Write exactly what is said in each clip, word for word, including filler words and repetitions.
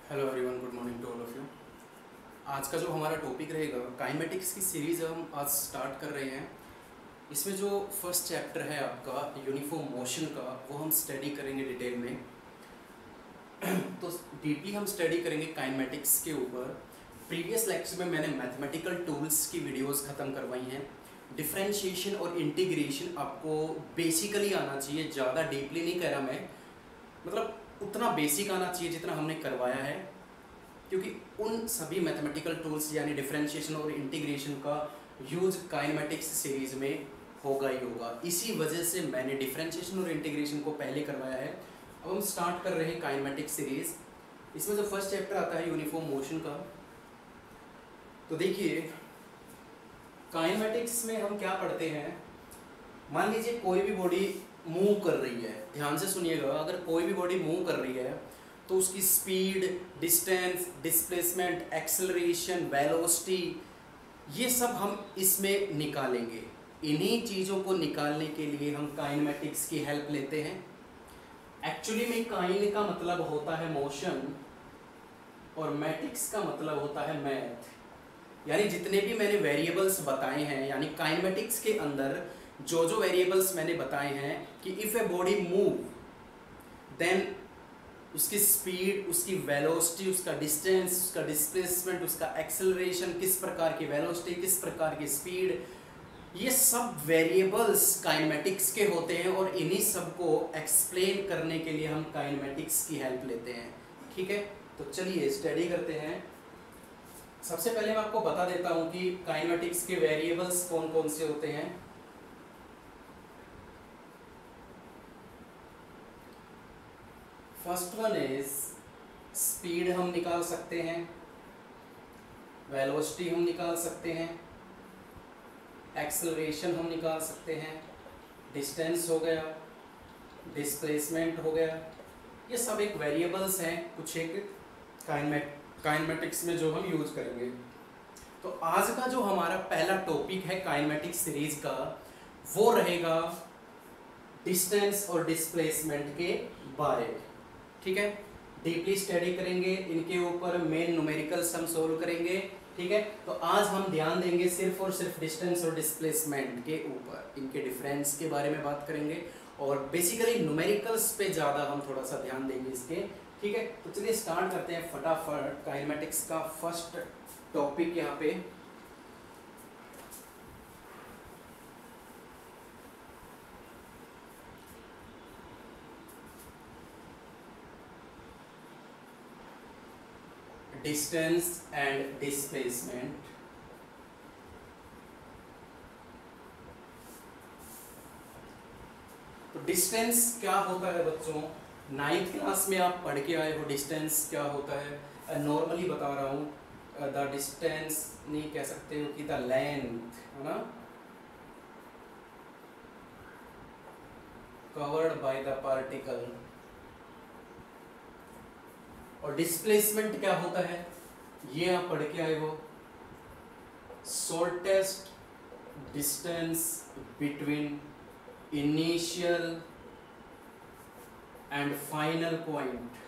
Hello everyone, good morning to all of you. आज का जो हमारा टॉपिक रहेगा, काइनेमेटिक्स की सीरीज़ हम आज स्टार्ट कर रहे हैं। इसमें जो फर्स्ट चैप्टर है आपका यूनिफॉर्म मोशन का, वो हम स्टडी करेंगे डिटेल में। तो डीपली हम स्टडी करेंगे काइनेमेटिक्स के ऊपर। प्रीवियस लेक्चर में मैंने मैथमेटिकल टूल्स की वीडियोस ख़त्म करवाई हैं। डिफरेंशिएशन और इंटीग्रेशन आपको बेसिकली आना चाहिए, ज़्यादा डीपली नहीं कह रहा मैं, मतलब उतना बेसिक आना चाहिए जितना हमने करवाया है, क्योंकि उन सभी मैथमेटिकल टूल्स यानी डिफरेंशिएशन और इंटीग्रेशन का यूज काइनेमेटिक्स सीरीज में होगा ही होगा। इसी वजह से मैंने डिफरेंशिएशन और इंटीग्रेशन को पहले करवाया है। अब हम स्टार्ट कर रहे हैं काइनेमेटिक्स सीरीज। इसमें जो फर्स्ट चैप्टर आता है यूनिफॉर्म मोशन का, तो देखिए काइनेमेटिक्स में हम क्या पढ़ते हैं। मान लीजिए कोई भी बॉडी मूव कर रही है, ध्यान से सुनिएगा। अगर कोई भी बॉडी मूव कर रही है तो उसकी speed, distance, displacement, acceleration, velocity, ये सब हम इसमें निकालेंगे। इन्हीं चीज़ों को निकालने के लिए हम काइनेमेटिक्स की हेल्प लेते हैं। एक्चुअली में काइन का मतलब होता है मोशन और मैटिक्स का मतलब होता है मैथ। यानी जितने भी मैंने वेरिएबल्स बताए हैं, यानी काइनेमेटिक्स के अंदर जो जो वेरिएबल्स मैंने बताए हैं कि if a body move then उसकी स्पीड, उसकी वेलोसिटी, उसका डिस्टेंस, उसका डिस्प्लेसमेंट, उसका एक्सेलरेशन, किस प्रकार की वेलोसिटी, किस प्रकार की स्पीड, ये सब वेरिएबल्स काइनेमेटिक्स के होते हैं। और इन्हीं सब को एक्सप्लेन करने के लिए हम काइनेमेटिक्स की हेल्प लेते हैं। ठीक है, तो चलिए स्टडी करते हैं। सबसे पहले मैं आपको बता देता हूं कि काइनेमेटिक्स के वेरिएबल्स कौन कौन से होते हैं। फर्स्ट वन इज स्पीड, हम निकाल सकते हैं। वेलोसिटी हम निकाल सकते हैं। एक्सेलरेशन हम निकाल सकते हैं। डिस्टेंस हो गया, डिस्प्लेसमेंट हो गया। ये सब एक वेरिएबल्स हैं, कुछ एक काइनेमेट काइनेमेटिक्स में जो हम यूज करेंगे। तो आज का जो हमारा पहला टॉपिक है काइनेमेटिक्स सीरीज का, वो रहेगा डिस्टेंस और डिस्प्लेसमेंट के बारे में। ठीक है, डीपली स्टडी करेंगे इनके ऊपर, मेन न्यूमेरिकल्स हम सोल्व करेंगे। ठीक है, तो आज हम ध्यान देंगे सिर्फ और सिर्फ डिस्टेंस और डिस्प्लेसमेंट के ऊपर, इनके डिफरेंस के बारे में बात करेंगे और बेसिकली न्यूमेरिकल्स पे ज़्यादा हम थोड़ा सा ध्यान देंगे इसके। ठीक है, तो चलिए स्टार्ट करते हैं फटाफट। काइनेमेटिक्स का फर्स्ट टॉपिक यहाँ पे डिस्टेंस एंड डिस्प्लेसमेंट। तो डिस्टेंस क्या होता है बच्चों, नाइन्थ क्लास में आप पढ़ के आए हो डिस्टेंस क्या होता है। नॉर्मली बता रहा हूँ, द डिस्टेंस नहीं कह सकते हो कि द लेंथ, है ना, कवर्ड बाय द पार्टिकल। और डिस्प्लेसमेंट क्या होता है, ये आप पढ़ के आए हो, shortest distance between initial and final point.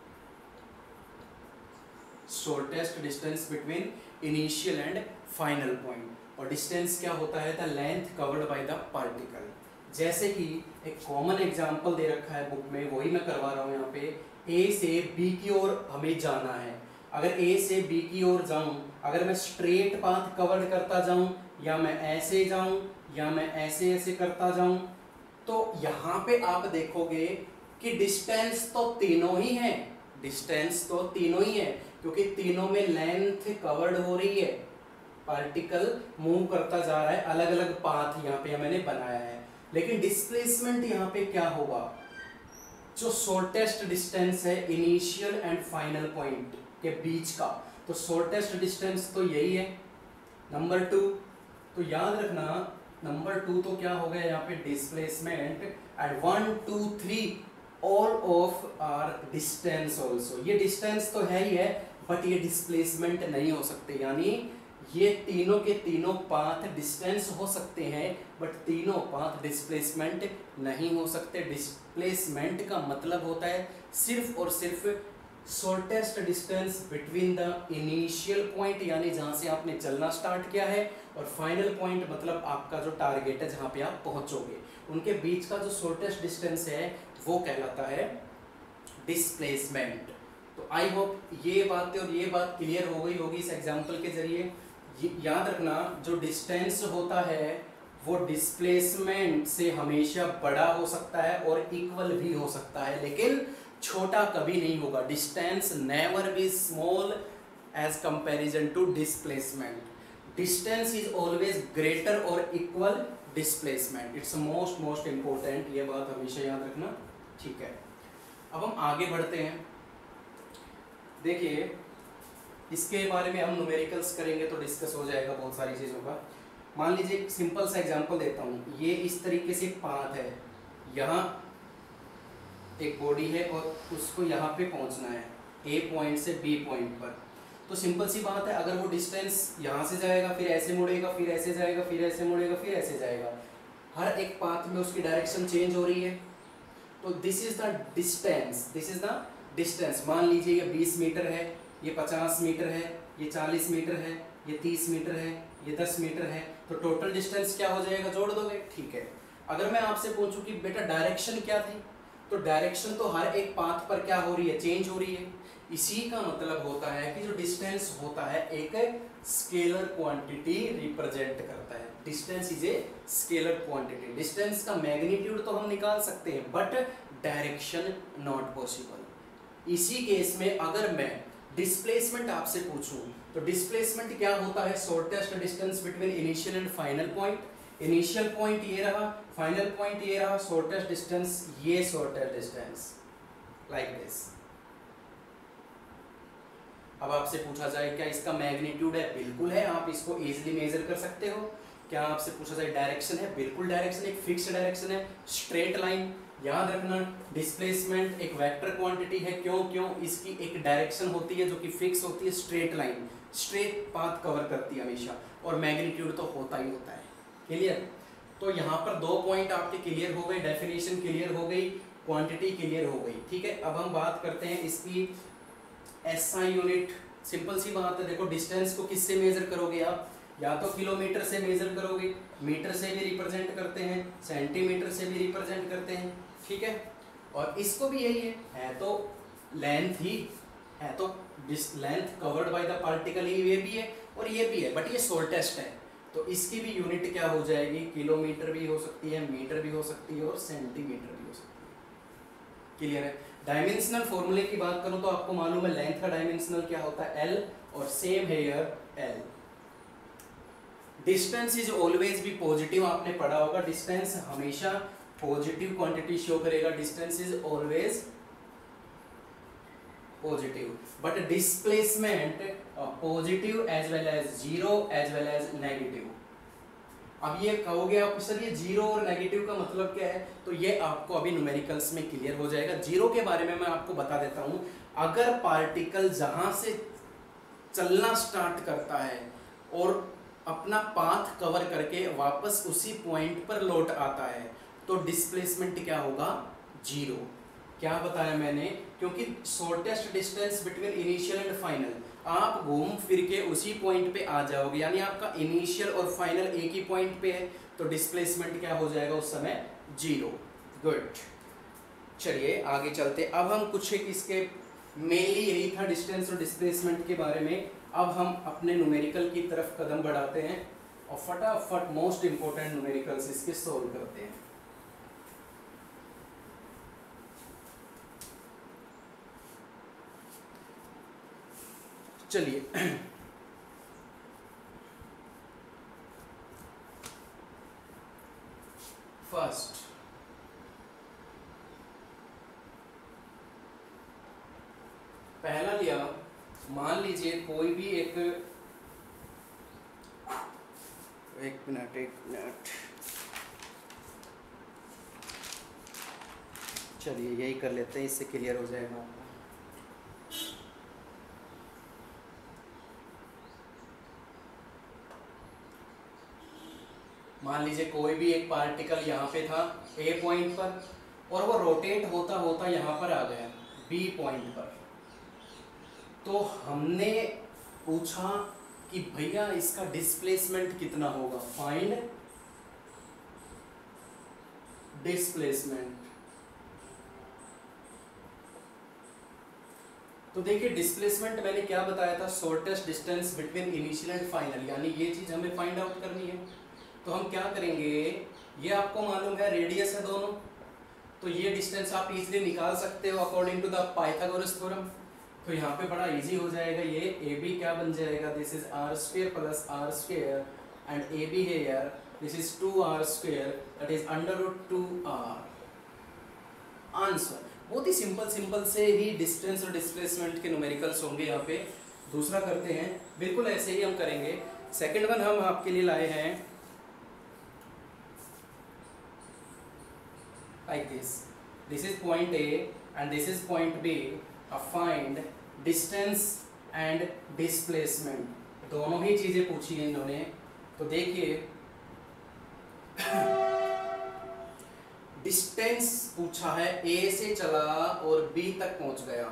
Shortest distance between initial and final point. और डिस्टेंस क्या होता है, the length covered by the particle. जैसे कि एक कॉमन एग्जांपल दे रखा है बुक में, वही मैं करवा रहा हूं यहाँ पे। ए से बी की ओर हमें जाना है। अगर ए से बी की ओर जाऊं, अगर मैं स्ट्रेट पाथ कवर करता जाऊं, या मैं ऐसे जाऊं, या मैं ऐसे ऐसे करता जाऊं, तो यहाँ पे आप देखोगे कि डिस्टेंस तो तीनों ही है। डिस्टेंस तो तीनों ही है, क्योंकि तीनों में लेंथ कवर्ड हो रही है। पार्टिकल मूव करता जा रहा है, अलग अलग पाथ यहाँ पे मैंने बनाया है। लेकिन डिस्प्लेसमेंट यहाँ पे क्या होगा, जो शॉर्टेस्ट डिस्टेंस है इनिशियल एंड फाइनल पॉइंट के बीच का, तो शॉर्टेस्ट डिस्टेंस तो यही है, नंबर टू। तो याद रखना, नंबर टू तो क्या हो गया यहाँ पे displacement, and one two three all of are distance also. ये डिस्टेंस तो है ही है, बट ये डिस्प्लेसमेंट नहीं हो सकते। यानी ये तीनों के तीनों पाथ डिस्टेंस हो सकते हैं, बट तीनों पाथ डिस्प्लेसमेंट नहीं हो सकते। डिस्प्लेसमेंट का मतलब होता है सिर्फ और सिर्फ shortest distance between the initial point यानी जहां से आपने चलना स्टार्ट किया है और फाइनल पॉइंट मतलब आपका जो टारगेट है जहां पे आप पहुंचोगे, उनके बीच का जो शॉर्टेस्ट डिस्टेंस है वो कहलाता है डिस्प्लेसमेंट। तो आई होप ये बातें और ये बात क्लियर हो गई होगी इस एग्जांपल के जरिए। याद रखना जो डिस्टेंस होता है वो डिस्प्लेसमेंट से हमेशा बड़ा हो सकता है और इक्वल भी हो सकता है, लेकिन छोटा कभी नहीं होगा। Distance never be small as comparison to displacement. Distance is always greater और equal displacement. It's most most important, ये बात हमेशा याद रखना, ठीक है। अब हम आगे बढ़ते हैं। देखिए इसके बारे में हम न्यूमेरिकल्स करेंगे तो डिस्कस हो जाएगा बहुत सारी चीज़ों का। मान लीजिए एक सिंपल सा एग्जांपल देता हूँ। ये इस तरीके से पाथ है, यहाँ एक बॉडी है और उसको यहाँ पे पहुँचना है ए पॉइंट से बी पॉइंट पर। तो सिंपल सी बात है, अगर वो डिस्टेंस यहाँ से जाएगा फिर ऐसे मुड़ेगा फिर ऐसे जाएगा फिर ऐसे मुड़ेगा फिर ऐसे जाएगा, हर एक पाथ में उसकी डायरेक्शन चेंज हो रही है। तो this is the distance, this is the distance. मान लीजिए ये बीस मीटर है, ये पचास मीटर है, ये चालीस मीटर है, ये तीस मीटर है, ये दस मीटर है। तो टोटल डिस्टेंस क्या हो जाएगा, जोड़ दोगे, ठीक है। अगर मैं आपसे पूछूं कि बेटा डायरेक्शन क्या थी, तो डायरेक्शन तो हर एक पाथ पर क्या हो रही है, चेंज हो रही है। इसी का मतलब होता है कि जो डिस्टेंस होता है एक स्केलर क्वांटिटी रिप्रेजेंट करता है। Distance is a scalar quantity. Distance का मैग्नीट्यूड तो हम निकाल सकते हैं बट डायरेक्शन नॉट पॉसिबल। इसी केस में अगर मैं डिस्प्लेसमेंट आपसे पूछूं तो डिस्प्लेसमेंट क्या होता है, shortest distance between initial and final point. Initial point ये रहा, फाइनल पॉइंट ये रहा, शॉर्टेस्ट डिस्टेंस ये शॉर्टेस्ट डिस्टेंस, लाइक दिस। अब आपसे पूछा जाए क्या इसका मैग्नीट्यूड है, बिल्कुल है, आप इसको इजीली मेजर कर सकते हो। क्या आपसे पूछा जाए डायरेक्शन है, बिल्कुल डायरेक्शन एक फिक्स्ड डायरेक्शन है, स्ट्रेट लाइन। याद रखना डिस्प्लेसमेंट एक वेक्टर क्वांटिटी है, क्यों क्यों इसकी एक डायरेक्शन होती है जो कि फिक्स होती है, straight line, straight path cover करती है हमेशा, और मैग्नीट्यूड तो होता ही होता है। क्लियर? तो यहाँ पर दो पॉइंट आपके क्लियर हो गए, डेफिनेशन क्लियर हो गई, क्वांटिटी क्लियर हो गई, ठीक है। अब हम बात करते हैं इसकी एसआई यूनिट। सिंपल सी बात है, देखो डिस्टेंस को किससे मेजर करोगे आप, या तो किलोमीटर से मेजर करोगे, मीटर से भी रिप्रेजेंट करते हैं, सेंटीमीटर से भी रिप्रेजेंट करते हैं, ठीक है। और इसको भी यही है, है तो लेंथ ही है, तो length covered by the particle, ये भी है और ये भी है, बट ये शॉर्टेस्ट है। तो इसकी भी यूनिट क्या हो जाएगी, किलोमीटर भी हो सकती है, मीटर भी हो सकती है और सेंटीमीटर भी हो सकती है। क्लियर है? डायमेंशनल फॉर्मूले की बात करूं तो आपको मालूम है लेंथ का डायमेंशनल क्या होता है, एल, और सेम है here L. Distance is always भी पॉजिटिव, आपने पढ़ा होगा डिस्टेंस हमेशा पॉजिटिव क्वांटिटी शो करेगा, distance is always positive, but displacement positive as well as zero as well as negative. अब ये कहोगे आप सर ये जीरो और नेगेटिव का मतलब क्या है, तो ये आपको अभी न्यूमेरिकल्स में क्लियर हो जाएगा। जीरो के बारे में मैं आपको बता देता हूं, अगर पार्टिकल जहां से चलना स्टार्ट करता है और अपना पाथ कवर करके वापस उसी पॉइंट पर लौट आता है तो डिस्प्लेसमेंट क्या होगा, जीरो। क्या बताया मैंने, क्योंकि shortest distance between initial and final, आप घूम फिर के उसी पॉइंट पे आ जाओगे, यानी आपका इनिशियल और फाइनल एक ही पॉइंट पे है, तो डिस्प्लेसमेंट क्या हो जाएगा उस समय, जीरो। गुड, चलिए आगे चलते। अब हम कुछ एक इसके मेनली यही था डिस्टेंस और डिस्प्लेसमेंट के बारे में। अब हम अपने न्यूमेरिकल की तरफ कदम बढ़ाते हैं और फटाफट मोस्ट इंपोर्टेंट न्यूमेरिकल्स इसके सोल्व करते हैं। चलिए फर्स्ट पहला लिया, मान लीजिए कोई भी एक एक मिनट एक मिनट चलिए यही कर लेते हैं, इससे क्लियर हो जाएगा आपको। मान लीजिए कोई भी एक पार्टिकल यहाँ पे था ए पॉइंट पर और वो रोटेट होता होता यहाँ पर आ गया बी पॉइंट पर, तो हमने पूछा कि भैया इसका डिस्प्लेसमेंट कितना होगा, फाइंड डिस्प्लेसमेंट। तो देखिए डिस्प्लेसमेंट मैंने क्या बताया था, shortest distance between initial and final, यानी ये चीज हमें फाइंड आउट करनी है। तो हम क्या करेंगे, ये आपको मालूम है रेडियस है दोनों, तो ये डिस्टेंस आप इजीली निकाल सकते हो according to the Pythagoras theorem. तो यहाँ पे बड़ा इजी हो जाएगा, ये ए बी क्या बन जाएगा, this is R square plus R square and A B है यार, this is two R square that is under root two R. Answer बहुत ही सिंपल सिंपल से ही डिस्टेंस और डिस्प्लेसमेंट के न्यूमेरिकल्स होंगे यहाँ पे। दूसरा करते हैं, बिल्कुल ऐसे ही हम करेंगे। सेकंड वन हम आपके लिए लाए हैं like this, this is point A and this is point B, uh, find distance and displacement, दोनों ही चीजें पूछी हैं इन्होंने। तो देखिए डिस्टेंस पूछा है, A से चला और B तक पहुंच गया,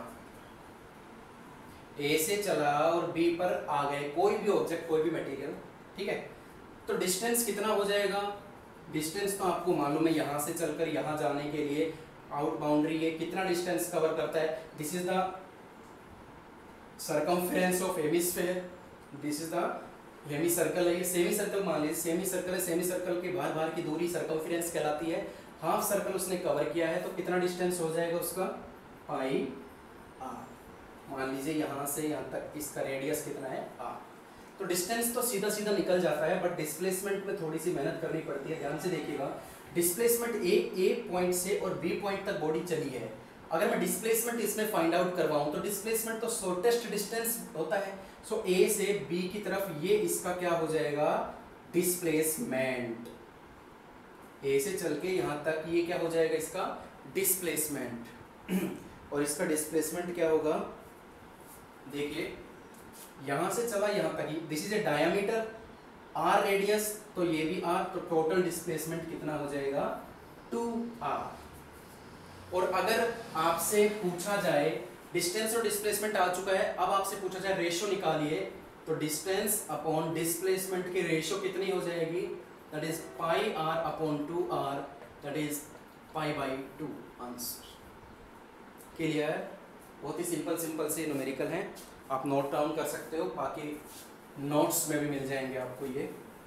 A से चला और B पर आ गए, कोई भी ऑब्जेक्ट कोई भी मटेरियल, ठीक है। तो डिस्टेंस कितना हो जाएगा, डिस्टेंस तो आपको मालूम है, यहाँ से चलकर यहाँ जाने के लिए आउट बाउंड्री है, कितना डिस्टेंस कवर करता है, this is the circumference of hemisphere, this is the hemi circle है, ये सेमी सर्कल मान लीजिए, सेमी सर्कल है, सेमी सर्कल के बाहर बाहर की दूरी सर्कमफेरेंस कहलाती है। हाफ सर्कल उसने कवर किया है, तो कितना डिस्टेंस हो जाएगा उसका, पाई आर। मान लीजिए यहाँ से यहाँ तक इसका रेडियस कितना है, आर। तो डिस्टेंस तो सीधा सीधा निकल जाता है, बट डिस्प्लेसमेंट में थोड़ी सी मेहनत करनी पड़ती है। ध्यान से देखिएगा, डिस्प्लेसमेंट ए ए पॉइंट से और बी पॉइंट तक बॉडी चली है, अगर मैं डिस्प्लेसमेंट इसमें फाइंड आउट करवाऊं तो डिस्प्लेसमेंट तो शॉर्टेस्ट डिस्टेंस होता है, सो ए से बी की तरफ ये इसका क्या हो जाएगा, डिस्प्लेसमेंट। ए से चल के यहाँ तक ये क्या हो जाएगा, इसका डिस्प्लेसमेंट। और इसका डिस्प्लेसमेंट क्या होगा, देखिए यहाँ से चला यहाँ तक, this is a diameter, R radius, तो ये भी आर, तो टोटल डिस्प्लेसमेंट कितना हो जाएगा, टू आर। और अगर आपसे पूछा जाए, डिस्टेंस और डिस्प्लेसमेंट आ चुका है, अब आपसे पूछा जाए रेशियो निकालिए, तो डिस्टेंस अपॉन डिस्प्लेसमेंट की रेशियो कितनी हो जाएगी, that is pi R upon two R, that is pi by two. Answer clear, बहुत ही सिंपल सिंपल से न्यूमेरिकल हैं, आप नोट डाउन कर सकते हो, बाकी नोट्स में भी मिल जाएंगे आपको ये।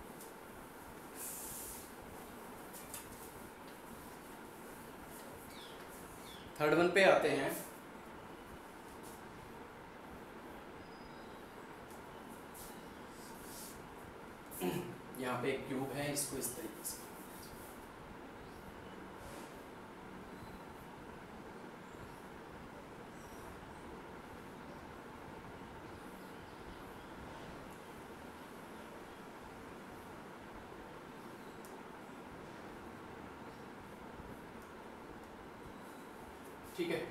थर्ड वन पे आते हैं। यहाँ पे एक क्यूब है, इसको इस तरीके से ठीक है।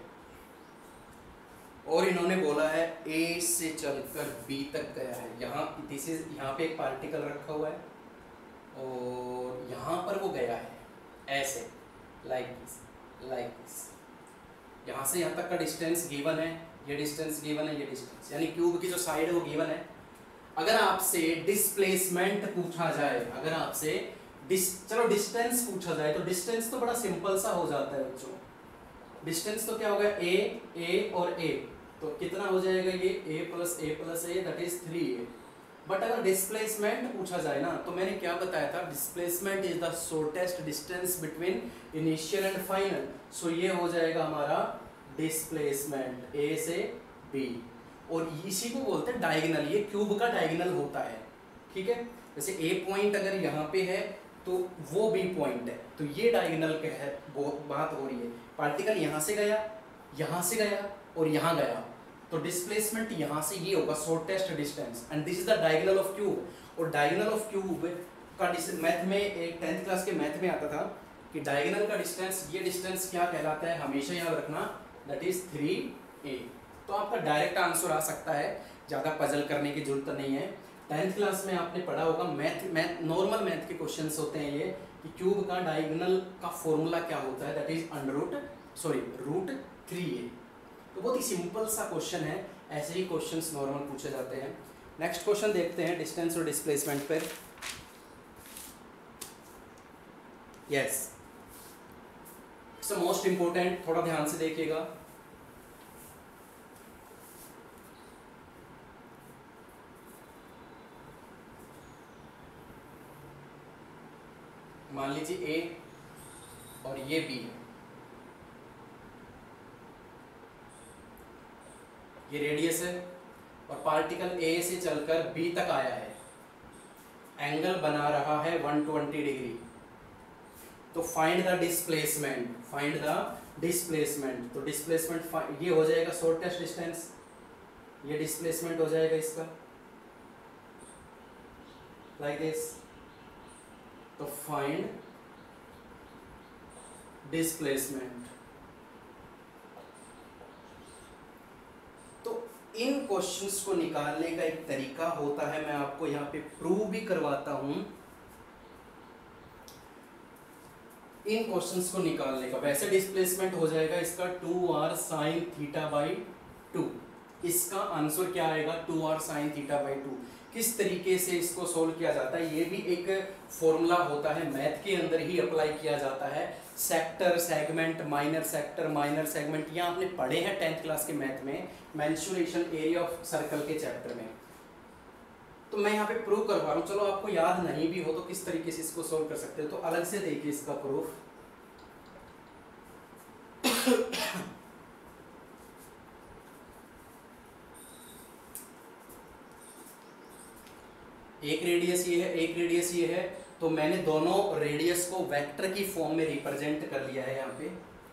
और इन्होंने बोला है ए से चलकर बी तक गया है, यहाँ दिस इज, यहाँ पे एक पार्टिकल रखा हुआ है और यहाँ पर वो गया है ऐसे, लाइक दिस लाइक दिस, यहाँ से यहाँ तक का डिस्टेंस गिवन है, ये डिस्टेंस गिवन है, ये डिस्टेंस, यानी क्यूब की जो साइड है वो गिवन है। अगर आपसे डिस्प्लेसमेंट पूछा जाए, अगर आपसे डिस चलो डिस्टेंस पूछा जाए, तो डिस्टेंस तो बड़ा सिंपल सा हो जाता है बच्चों, डिस्टेंस तो क्या होगा, ए ए और ए, तो कितना हो जाएगा ये, A plus A plus A that is three A. But अगर डिस्प्लेसमेंट पूछा जाए ना, तो मैंने क्या बताया था, displacement is the shortest distance between initial and final, so ये हो जाएगा हमारा डिस्प्लेसमेंट ए से बी, और इसी को बोलते हैं डायगोनल, ये क्यूब का डायगोनल होता है, ठीक है। जैसे ए पॉइंट अगर यहाँ पे है तो वो बी पॉइंट है, तो ये डायगोनल का है, बात हो रही है, पार्टिकल यहाँ से गया, यहाँ से गया और यहाँ गया, तो डिस्प्लेसमेंट यहाँ से ये होगा shortest distance, and this is the diagonal of cube. और डायगोनल ऑफ क्यूब का मैथ में, एक टेंथ क्लास के मैथ में आता था कि डायगोनल का डिस्टेंस, ये डिस्टेंस क्या कहलाता है, हमेशा याद रखना, दैट इज थ्री ए। तो आपका डायरेक्ट आंसर आ सकता है, ज़्यादा पजल करने की जरूरत नहीं है। टेंथ क्लास में आपने पढ़ा होगा, मैथ मैथ नॉर्मल मैथ के क्वेश्चंस होते हैं ये, कि क्यूब का डायगोनल का फॉर्मूला क्या होता है, that is under root sorry root three A. तो बहुत ही सिंपल सा क्वेश्चन है, ऐसे ही क्वेश्चंस नॉर्मल पूछे जाते हैं। नेक्स्ट क्वेश्चन देखते हैं डिस्टेंस और डिस्प्लेसमेंट पर। यस, इट्स मोस्ट इंपॉर्टेंट, थोड़ा ध्यान से देखिएगा। मान लीजिए ए और ये बी है, ये रेडियस है और पार्टिकल ए से चलकर बी तक आया है, एंगल बना रहा है एक सौ बीस डिग्री। तो find the displacement, find the displacement. तो डिस्प्लेसमेंट ये हो जाएगा शॉर्टेस्ट डिस्टेंस, ये डिस्प्लेसमेंट हो जाएगा इसका लाइक दिस। तो फाइंड डिस्प्लेसमेंट। तो इन क्वेश्चंस को निकालने का एक तरीका होता है, मैं आपको यहाँ पे प्रूव भी करवाता हूं इन क्वेश्चंस को निकालने का। वैसे डिस्प्लेसमेंट हो जाएगा इसका two R sine theta by two. इसका आंसर क्या आएगा, two R sine theta by two. किस तरीके से इसको सोल्व किया जाता है, ये भी एक फॉर्मूला होता है, मैथ के अंदर ही अप्लाई किया जाता है। Sector, segment, minor sector, minor segment, ये आपने पढ़े हैं टेंथ क्लास के मैथ में, मेंसुरेशन एरिया ऑफ सर्कल के चैप्टर में। तो मैं यहाँ पे प्रूव करवा रहा हूँ, चलो आपको याद नहीं भी हो तो किस तरीके से इसको सोल्व कर सकते हो। तो अलग से देखिए इसका प्रूफ। एक रेडियस ये है, एक रेडियस ये है, तो मैंने दोनों रेडियस को वेक्टर की फॉर्म में रिप्रेजेंट कर लिया है यहाँ पे,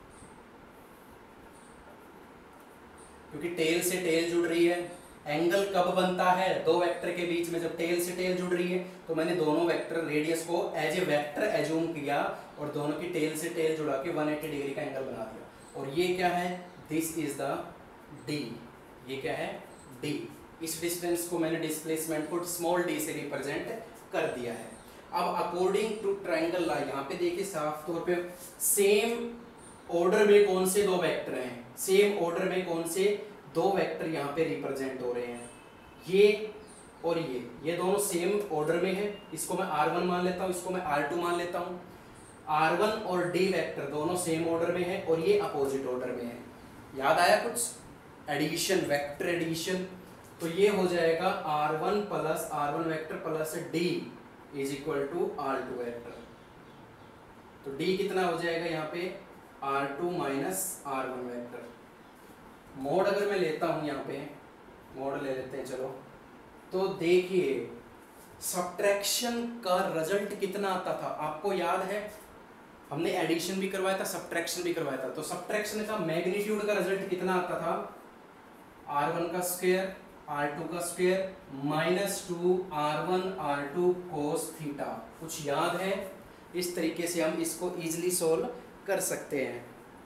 क्योंकि टेल से टेल जुड़ रही है। एंगल कब बनता है, दो वेक्टर के बीच में, जब टेल से टेल जुड़ रही है। तो मैंने दोनों वेक्टर रेडियस को एज ए वेक्टर एज्यूम किया और दोनों की टेल से टेल जुड़ा के एक सौ अस्सी डिग्री का एंगल बना दिया। और ये क्या है, दिस इज द डी, ये क्या है, डी। इस डिस्टेंस को मैंने डिस्प्लेसमेंट को स्मॉल डी से रिप्रेजेंट कर दिया है। अब अकॉर्डिंग टू ट्रायंगल लाइन, यहाँ पे देखिए साफ तौर पे सेम ऑर्डर में कौन से दो वेक्टर हैं, सेम ऑर्डर में कौन से दो वेक्टर यहाँ पे रिप्रेजेंट हो रहे हैं, ये और ये ये दोनों सेम ऑर्डर में है। इसको मैं आर वन मान लेता हूँ, इसको मैं आर टू मान लेता हूँ। आर वन और डी वेक्टर दोनों सेम ऑर्डर में है और ये अपोजिट ऑर्डर में है। याद आया कुछ, एडिशन, वेक्टर एडिशन। तो ये हो जाएगा R one plus R one vector plus D is equal to R two vector. तो डी कितना हो जाएगा यहाँ पे, R two minus R one vector. Mod अगर मैं लेता हूं, यहाँ पे मोड ले लेते हैं चलो, तो देखिए सब्ट्रैक्शन का रिजल्ट कितना आता था, आपको याद है हमने एडिशन भी करवाया था, सब्ट्रैक्शन भी करवाया था। तो सब्ट्रैक्शन का मैग्नीट्यूड का रिजल्ट कितना आता था, आर वन का स्क्वायर आर टू का square minus two R one R two cos theta. कुछ याद है, इस तरीके से हम इसको इजीली सोल्व कर सकते हैं।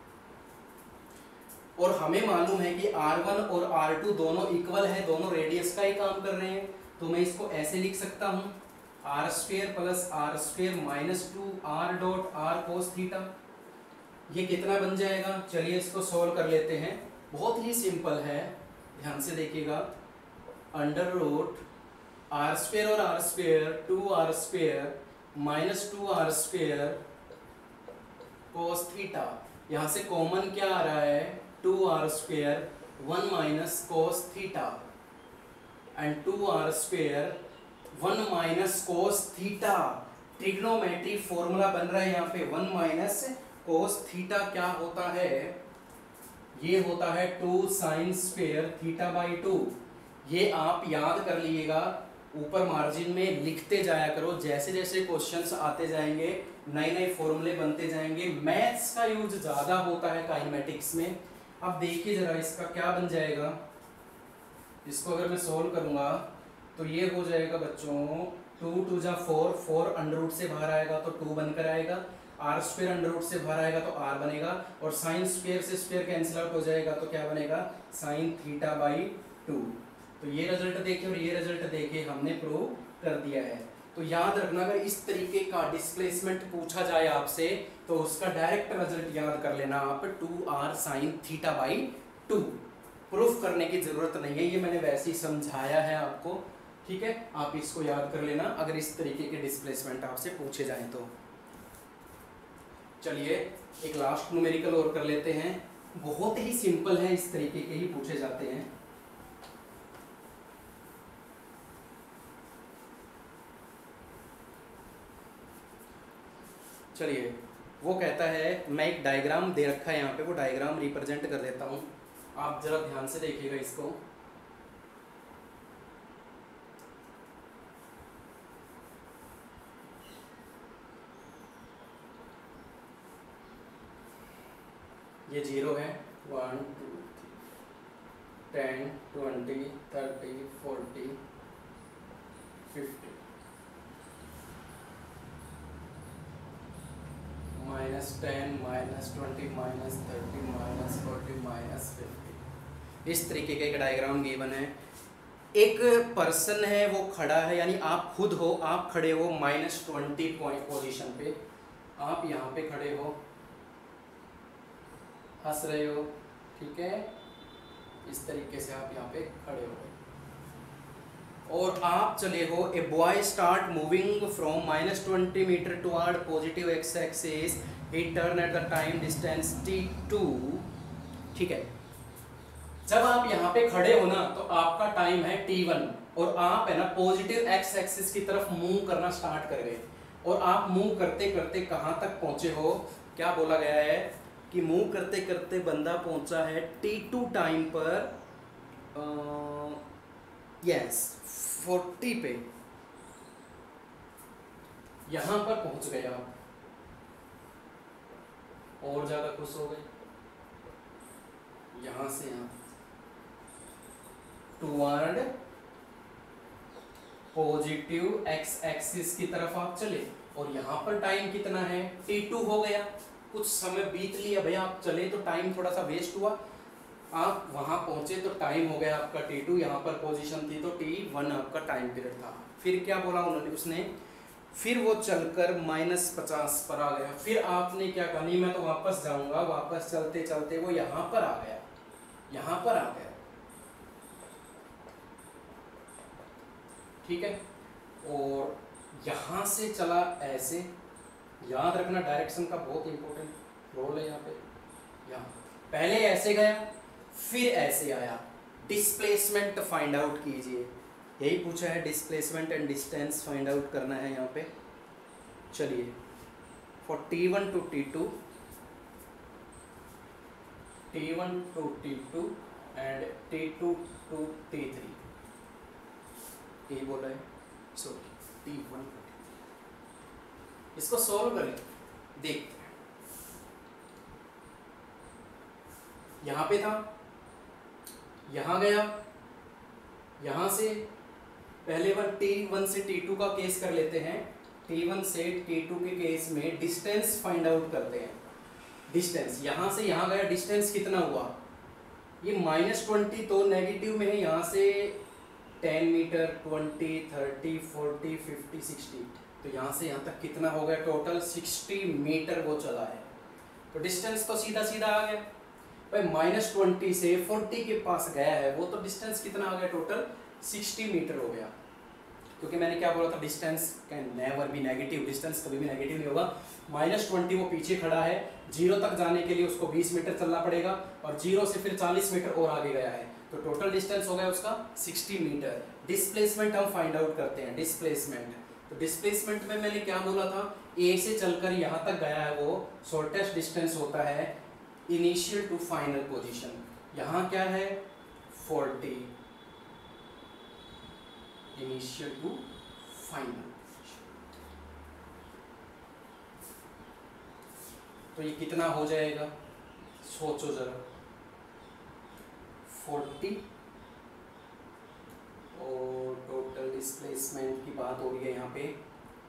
और हमें मालूम है कि आर वन और आर टू दोनों इक्वल है, दोनों रेडियस का ही काम कर रहे हैं। तो मैं इसको ऐसे लिख सकता हूं, R square plus R square minus two R dot R cos theta. ये कितना बन जाएगा, चलिए इसको सोल्व कर लेते हैं। बहुत ही सिंपल है, ध्यान से देखिएगा। अंडर रूट आर स्क्वायर और R square two R square minus two R square cos theta. यहां से कॉमन क्या आ रहा है, two R square one minus cos theta and two R square one minus cos theta. Trigonometry formula बन रहा है यहाँ पे, वन माइनस कोस थीटा क्या होता है, ये होता है two sine square theta by two. ये आप याद कर लीजिएगा, ऊपर मार्जिन में लिखते जाया करो। जैसे जैसे क्वेश्चंस आते जाएंगे, नए नए फॉर्मूले बनते जाएंगे। मैथ्स का यूज ज्यादा होता है काइनेमेटिक्स में। अब देखिए जरा इसका क्या बन जाएगा, इसको अगर मैं सोल्व करूंगा तो ये हो जाएगा बच्चों, टू टू जा फोर, फोर अंडर रूट से बाहर आएगा तो टू बनकर आएगा, आर स्क्वायर अंडर रूट से बाहर आएगा तो आर बनेगा, और साइन स्क्वायर से स्क्वायर कैंसिल आउट हो जाएगा तो क्या बनेगा, साइन थीटा बाई टू। तो ये रिजल्ट देखिए और ये रिजल्ट देखिए, हमने प्रूव कर दिया है। तो याद रखना, अगर इस तरीके का डिस्प्लेसमेंट पूछा जाए आपसे तो उसका डायरेक्ट रिजल्ट याद कर लेना आप, two R sine theta by two. Proof करने की ज़रूरत नहीं है, ये मैंने वैसे ही समझाया है आपको, ठीक है। आप इसको याद कर लेना अगर इस तरीके के डिस्प्लेसमेंट आपसे पूछे जाएं तो। चलिए एक लास्ट न्यूमेरिकल और कर लेते हैं, बहुत ही सिंपल है, इस तरीके के ही पूछे जाते हैं। चलिए वो कहता है, मैं एक डायग्राम दे रखा है यहाँ पे, वो डायग्राम रिप्रेजेंट कर देता हूँ, आप जरा ध्यान से देखिएगा इसको। ये जीरो है, one two three, ten twenty thirty forty fifty, minus ten minus twenty minus thirty minus forty minus fifty, इस तरीके का एक डायग्राम गिवन है। एक पर्सन है वो खड़ा है, यानी आप खुद हो, आप खड़े हो माइनस ट्वेंटी पॉइंट पोजिशन पे, आप यहाँ पे खड़े हो, हंस रहे हो, ठीक है, इस तरीके से आप यहाँ पे खड़े हो और आप चले हो। A boy start moving from minus twenty metre toward positive X axis, he turn at the time distance T two, ठीक है। जब आप यहाँ पे खड़े हो ना तो आपका टाइम है टी वन और आप है ना पॉजिटिव एक्स एक्सिस की तरफ मूव करना स्टार्ट कर गए और आप मूव करते करते कहाँ तक पहुँचे हो, क्या बोला गया है कि मूव करते करते बंदा पहुंचा है टी टू टाइम पर, यस फोर्टी पे, यहां पर पहुंच गए आप और ज्यादा खुश हो गए, यहां से यहां टुवर्ड पॉजिटिव एक्स एक्सिस की तरफ आप चले और यहां पर टाइम कितना है, टी टू हो गया, कुछ समय बीत लिया भैया, आप चले तो टाइम थोड़ा सा वेस्ट हुआ, आप वहां पहुंचे तो टाइम हो गया आपका टी टू, यहाँ पर पोजीशन थी तो टी वन आपका टाइम पीरियड था। फिर क्या बोला उन्होंने, उसने फिर वो चलकर माइनस पचास पर आ गया, फिर आपने क्या कहा, नहीं मैं तो वापस जाऊंगा, वापस चलते चलते वो यहाँ पर आ गया, यहाँ पर आ गया, ठीक है, और यहाँ से चला ऐसे, याद रखना डायरेक्शन का बहुत इंपॉर्टेंट रोल है यहाँ पे, यहाँ पहले ऐसे गया फिर ऐसे आया, डिस्प्लेसमेंट फाइंड आउट कीजिए, यही पूछा है, displacement and distance find out करना है यहाँ पे। चलिए for T one to T two, T one to T two and T two to T three, यही बोला है, सॉरी टी वन, इसको सोल्व करें, देखते हैं। यहां पे था, यहां गया, यहां से पहले बार टी वन से टी टू का केस कर लेते हैं, टी वन से टी टू के केस में डिस्टेंस फाइंड आउट करते हैं। डिस्टेंस यहां से यहां गया, डिस्टेंस कितना हुआ, ये माइनस ट्वेंटी तो नेगेटिव में है, यहां से ten metre, twenty, thirty, forty, fifty, sixty, तो यहाँ से यहाँ तक कितना हो गया, टोटल सिक्सटी मीटर वो चला है, तो डिस्टेंस तो सीधा सीधा आ गया भाई, माइनस ट्वेंटी से फोर्टी के पास गया है वो, तो डिस्टेंस कितना आ गया, टोटल सिक्सटी मीटर हो गया, क्योंकि मैंने क्या बोला था, distance can never be negative, distance कभी भी नेगेटिव नहीं होगा। माइनस ट्वेंटी वो पीछे खड़ा है, जीरो तक जाने के लिए उसको बीस मीटर चलना पड़ेगा और जीरो से फिर चालीस मीटर और आगे गया है, तो टोटल डिस्टेंस हो गया उसका सिक्सटी मीटर। डिस्प्लेसमेंट हम फाइंड आउट करते हैं, डिस्प्लेसमेंट, तो डिस्प्लेसमेंट में मैंने क्या बोला था, ए से चलकर यहाँ तक गया है वो शॉर्टेस्ट डिस्टेंस होता है इनिशियल टू फाइनल पोजीशन, यहाँ क्या है फोर्टी, इनिशियल टू फाइनल, तो ये कितना हो जाएगा, सोचो जरा, फोर्टी और टोटल डिस्प्लेसमेंट की बात हो रही है यहाँ पे,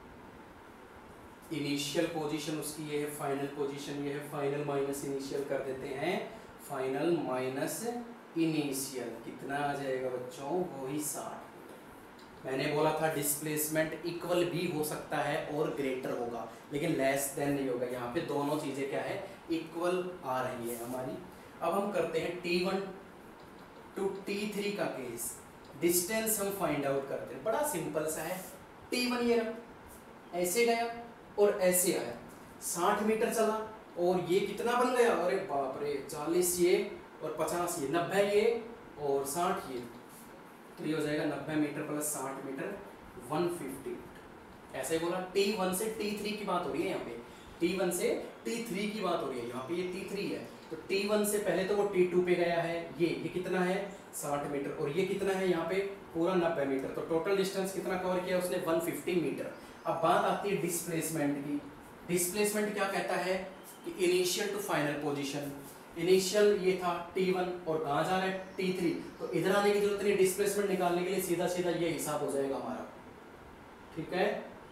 इनिशियल पोजीशन उसकी ये है, फाइनल पोजीशन ये है, फाइनल माइनस इनिशियल कर देते हैं, फाइनल माइनस इनिशियल कितना आ जाएगा बच्चों, वही साठ। मैंने बोला था डिस्प्लेसमेंट इक्वल भी हो सकता है और ग्रेटर होगा, लेकिन लेस देन नहीं होगा, यहाँ पे दोनों चीज़ें क्या है, इक्वल आ रही है हमारी। अब हम करते हैं T one to T three का केस डिस्टेंस हम फाइंड आउट करते हैं, बड़ा सिंपल सा है। टी वन ये रहा, ऐसे गया और ऐसे आया, साठ मीटर चला और ये कितना बन गया, अरे बाप रे, चालीस ये और पचास ये, नब्बे ये और साठ ये, तो ये हो जाएगा नब्बे मीटर प्लस साठ मीटर वन फिफ्टी। ऐसे ही बोला। टी वन से टी थ्री की बात हो रही है यहाँ पे, टी वन से टी थ्री की बात हो रही है, यहाँ पे ये टी थ्री है, तो टी वन से पहले तो वो टी टू पे गया है, ये ये कितना है साठ मीटर और ये कितना है यहाँ पे पूरा नब्बे मीटर, तो टोटल डिस्टेंस कितना कवर किया उसने वन फिफ्टी मीटर। अब बात आती है डिस्प्लेसमेंट की। डिस्प्लेसमेंट क्या कहता है कि initial to final position, initial ये था टी वन और कहाँ जा रहा है टी थ्री, तो इधर आने की जरूरत नहीं, डिस्प्लेसमेंट निकालने के लिए सीधा सीधा ये हिसाब हो जाएगा हमारा, ठीक है।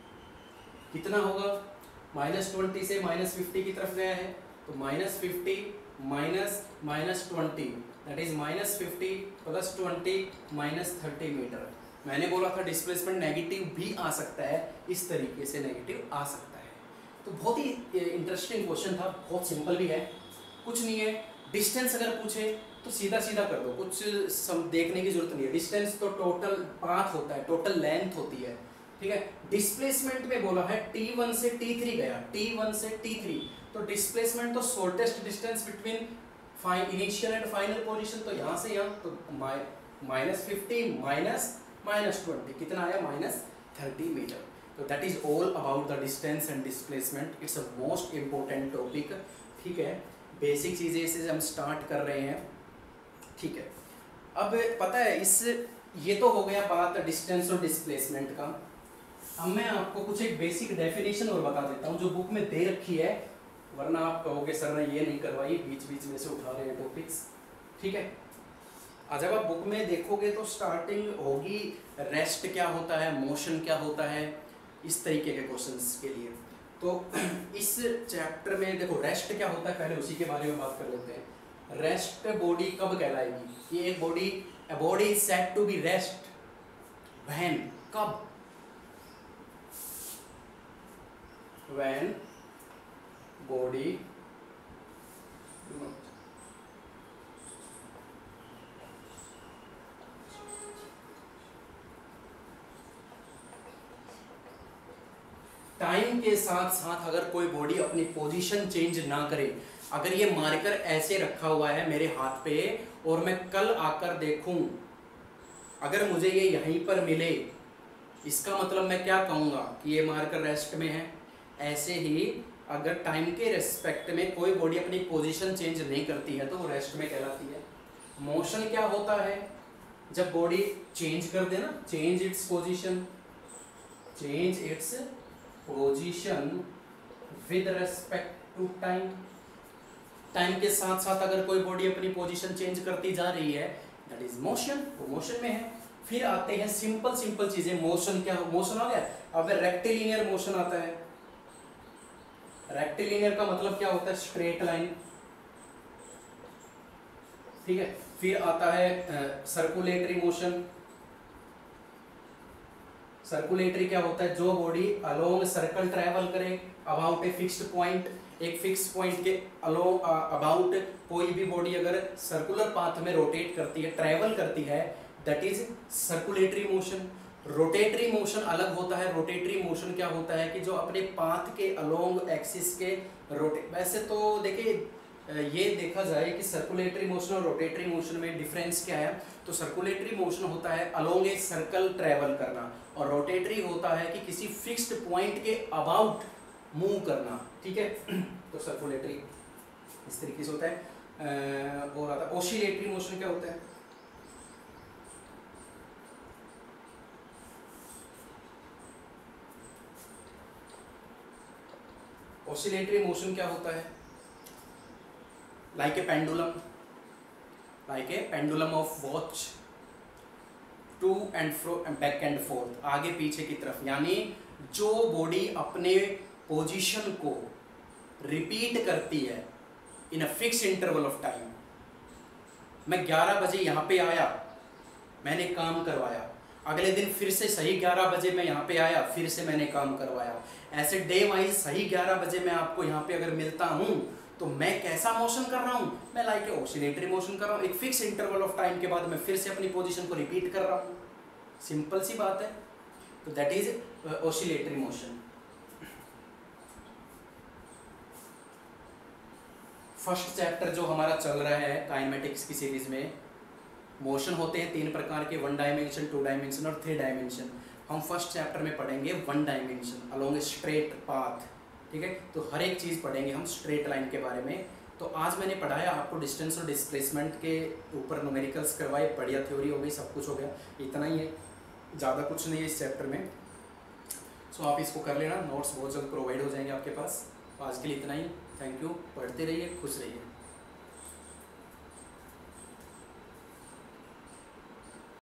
कितना होगा, माइनस ट्वेंटी से माइनस फिफ्टी की तरफ गया है, तो minus fifty minus minus twenty that is minus fifty plus twenty minus thirty metre. मैंने बोला था डिस्प्लेसमेंट नेगेटिव भी आ सकता है, इस तरीके से नेगेटिव आ सकता है। तो बहुत ही इंटरेस्टिंग क्वेश्चन था, बहुत सिंपल भी है, कुछ नहीं है। डिस्टेंस अगर पूछे तो सीधा सीधा कर दो, कुछ सम देखने की जरूरत नहीं है। डिस्टेंस तो टोटल पाथ होता है, टोटल लेंथ होती है, ठीक है। डिस्प्लेसमेंट में बोला है टी वन से टी थ्री गया, टी वन से टी थ्री, तो डिस्प्लेसमेंट तो shortest distance between initial and final position, तो यहाँ से यहाँ तो minus fifty minus minus twenty कितना आया माइनस थर्टी मीटर। तो that is all about the distance and displacement, it's a most important topic, ठीक है। बेसिक चीज़ें इसे हम स्टार्ट कर रहे हैं, ठीक है। अब पता है इस ये तो हो गया बात डिस्टेंस और डिस्प्लेसमेंट का। अब मैं आपको कुछ एक बेसिक डेफिनेशन और बता देता हूँ जो बुक में दे रखी है, वरना आप कहोगे सर ने ये नहीं करवाई, बीच बीच में से उठा रहे हैं टॉपिक्स, ठीक है। आज जब आप बुक में देखोगे तो स्टार्टिंग होगी रेस्ट क्या होता है, मोशन क्या होता है, इस तरीके के क्वेश्चंस के लिए। तो इस चैप्टर में देखो रेस्ट क्या होता है, पहले उसी के बारे में बात कर लेते हैं। रेस्ट बॉडी कब कहलाएगी, ये एक body a body is said to be rest when, कब, when body टाइम के साथ साथ अगर कोई बॉडी अपनी पोजीशन चेंज ना करे, अगर ये मार्कर ऐसे रखा हुआ है मेरे हाथ पे और मैं कल आकर देखूं, अगर मुझे ये यहीं पर मिले, इसका मतलब मैं क्या कहूँगा कि ये मार्कर रेस्ट में है। ऐसे ही अगर टाइम के रेस्पेक्ट में कोई बॉडी अपनी पोजीशन चेंज नहीं करती है तो वो रेस्ट में कहलाती है। मोशन क्या होता है, जब बॉडी चेंज कर दे ना, change its position, change its position with respect to time. Time के साथ साथ अगर कोई बॉडी अपनी पोजीशन चेंज करती जा रही है दैट इज मोशन, वो मोशन में है। फिर आते हैं सिंपल सिंपल चीजें, मोशन क्या, मोशन आ गया। अब रेक्टिलिनियर मोशन आता है, रेक्टिलिनियर का मतलब क्या होता है, स्ट्रेट लाइन, ठीक है। फिर आता है सर्कुलेटरी मोशन। सर्कुलेटरी क्या होता है, जो बॉडी अलोंग सर्कल ट्रेवल करे अबाउट ए फिक्स्ड पॉइंट, एक फिक्स पॉइंट के अलोंग अबाउट कोई भी बॉडी अगर सर्कुलर पाथ में रोटेट करती है, ट्रेवल करती है, that is circulatory motion. Rotatory motion अलग होता है। रोटेटरी मोशन क्या होता है कि जो अपने पाथ के अलोंग एक्सिस के रोटेट, वैसे तो देखिए ये देखा जाए कि सर्कुलेटरी मोशन और रोटेटरी मोशन में डिफरेंस क्या है, तो सर्कुलेटरी मोशन होता है अलोंग ए सर्कल ट्रेवल करना और रोटेटरी होता है कि किसी फिक्स्ड पॉइंट के अबाउट मूव करना, ठीक है। तो सर्कुलेटरी इस तरीके से होता है। और आता है ओसिलेटरी मोशन, क्या होता है, ओसिलेटरी मोशन क्या होता है, like a pendulum, like a pendulum of watch, to and fro back and forth, आगे पीछे की तरफ, यानी जो बॉडी अपने पोजीशन को रिपीट करती है in a fix interval of time. मैं ग्यारह बजे यहाँ पे आया, मैंने काम करवाया, अगले दिन फिर से सही ग्यारह बजे मैं यहाँ पे आया, फिर से मैंने काम करवाया। ऐसे डे वाइज सही ग्यारह बजे मैं आपको यहाँ पे अगर मिलता हूँ तो मैं कैसा मोशन कर रहा हूँ, मैं लाइक ऑसिलेटरी मोशन कर रहा हूँ, एक फिक्स इंटरवल ऑफ टाइम के बाद मैं फिर से अपनी पोजीशन को रिपीट कर रहा हूँ, सिंपल सी बात है। तो that is oscillatory motion. First chapter जो हमारा चल रहा है काइनेमेटिक्स की सीरीज में, मोशन होते हैं तीन प्रकार के, वन डायमेंशन, टू डायमेंशन और थ्री डायमेंशन। हम फर्स्ट चैप्टर में पढ़ेंगे one dimension along straight path, ठीक है। तो हर एक चीज़ पढ़ेंगे हम स्ट्रेट लाइन के बारे में। तो आज मैंने पढ़ाया आपको डिस्टेंस और डिस्प्लेसमेंट के ऊपर न्यूमेरिकल्स करवाए, बढ़िया थ्योरी हो गई, सब कुछ हो गया, इतना ही है, ज़्यादा कुछ नहीं है इस चैप्टर में। सो आप इसको कर लेना, नोट्स बहुत जल्द प्रोवाइड हो जाएंगे आपके पास। आज के लिए इतना ही, थैंक यू, पढ़ते रहिए, खुश रहिए।